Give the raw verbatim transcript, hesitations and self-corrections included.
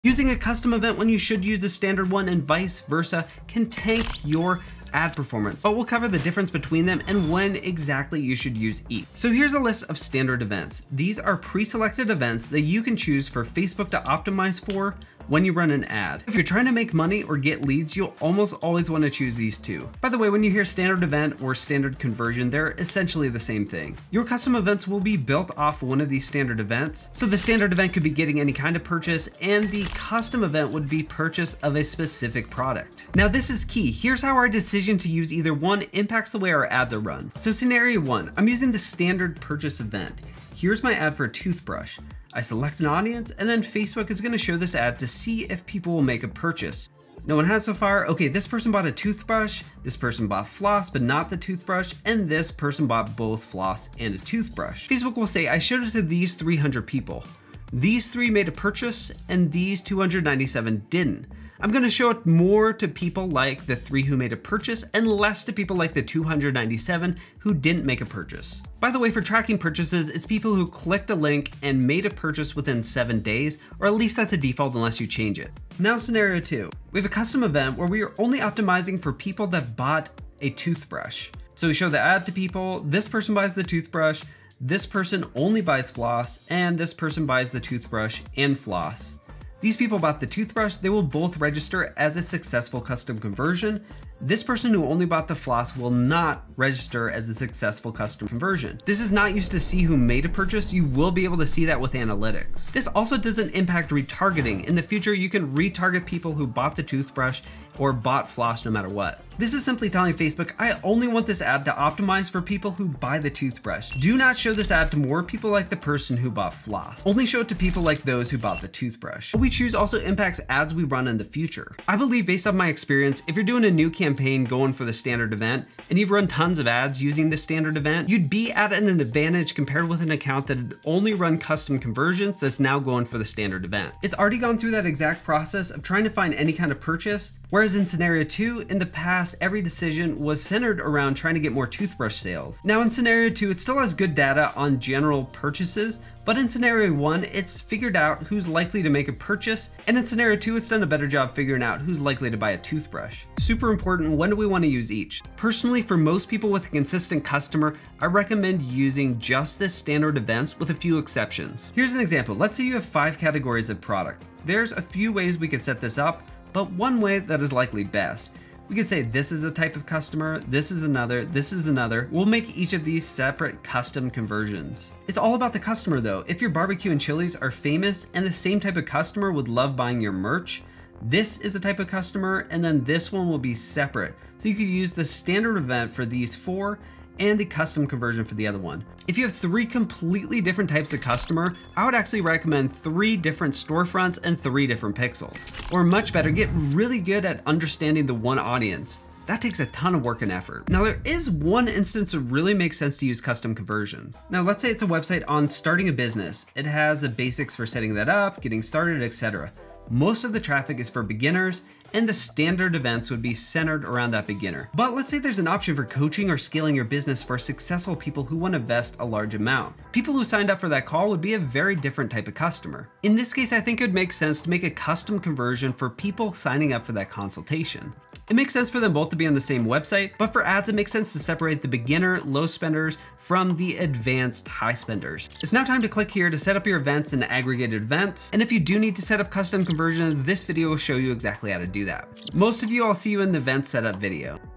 Using a custom event when you should use a standard one and vice versa can tank your ad performance, but we'll cover the difference between them and when exactly you should use each. So here's a list of standard events. These are pre-selected events that you can choose for Facebook to optimize for when you run an ad. If you're trying to make money or get leads, you'll almost always want to choose these two. By the way, when you hear standard event or standard conversion, they're essentially the same thing. Your custom events will be built off one of these standard events. So the standard event could be getting any kind of purchase, and the custom event would be purchase of a specific product. Now this is key. Here's how our decision to use either one impacts the way our ads are run. So scenario one, I'm using the standard purchase event. Here's my ad for a toothbrush. I select an audience, and then Facebook is going to show this ad to see if people will make a purchase. No one has so far. Okay, this person bought a toothbrush, this person bought floss but not the toothbrush, and this person bought both floss and a toothbrush. Facebook will say, I showed it to these three hundred people. These three made a purchase and these two hundred ninety-seven didn't. I'm going to show it more to people like the three who made a purchase and less to people like the two hundred ninety-seven who didn't make a purchase. By the way, for tracking purchases, it's people who clicked a link and made a purchase within seven days, or at least that's the default unless you change it. Now scenario two, we have a custom event where we are only optimizing for people that bought a toothbrush. So we show the ad to people, this person buys the toothbrush, this person only buys floss, and this person buys the toothbrush and floss. These people bought the toothbrush, they will both register as a successful custom conversion. This person who only bought the floss will not register as a successful custom conversion. This is not used to see who made a purchase. You will be able to see that with analytics. This also doesn't impact retargeting. In the future, you can retarget people who bought the toothbrush or bought floss no matter what. This is simply telling Facebook, I only want this ad to optimize for people who buy the toothbrush. Do not show this ad to more people like the person who bought floss. Only show it to people like those who bought the toothbrush. What we choose also impacts ads we run in the future. I believe based on my experience, if you're doing a new campaign going for the standard event and you've run tons of ads using the standard event, you'd be at an advantage compared with an account that had only run custom conversions that's now going for the standard event. It's already gone through that exact process of trying to find any kind of purchase. Whereas in scenario two, in the past, every decision was centered around trying to get more toothbrush sales. Now in scenario two, it still has good data on general purchases, but in scenario one, it's figured out who's likely to make a purchase, and in scenario two, it's done a better job figuring out who's likely to buy a toothbrush. Super important, when do we want to use each? Personally, for most people with a consistent customer, I recommend using just this standard events with a few exceptions. Here's an example. Let's say you have five categories of product. There's a few ways we could set this up, but one way that is likely best. We could say this is a type of customer, this is another, this is another. We'll make each of these separate custom conversions. It's all about the customer though. If your barbecue and chilies are famous and the same type of customer would love buying your merch, this is the type of customer, and then this one will be separate. So you could use the standard event for these four and the custom conversion for the other one. If you have three completely different types of customer, I would actually recommend three different storefronts and three different pixels. Or much better, get really good at understanding the one audience. That takes a ton of work and effort. Now there is one instance that really makes sense to use custom conversions. Now let's say it's a website on starting a business. It has the basics for setting that up, getting started, et cetera. Most of the traffic is for beginners, and the standard events would be centered around that beginner. But let's say there's an option for coaching or scaling your business for successful people who want to invest a large amount. People who signed up for that call would be a very different type of customer. In this case, I think it would make sense to make a custom conversion for people signing up for that consultation. It makes sense for them both to be on the same website, but for ads, it makes sense to separate the beginner low spenders from the advanced high spenders. It's now time to click here to set up your events in aggregated events. And if you do need to set up custom conversions, this video will show you exactly how to do that. Most of you, I'll see you in the event setup video.